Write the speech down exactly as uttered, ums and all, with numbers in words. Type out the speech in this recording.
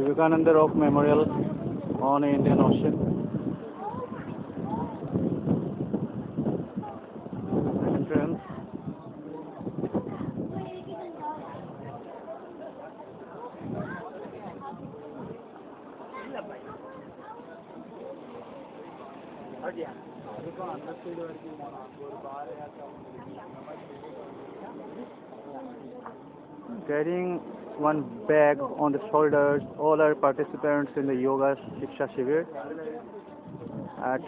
Vivekananda Rock Memorial on Indian Ocean. Entrance. Carrying one bag on the shoulders, all are participants in the yoga Siksha Shivir at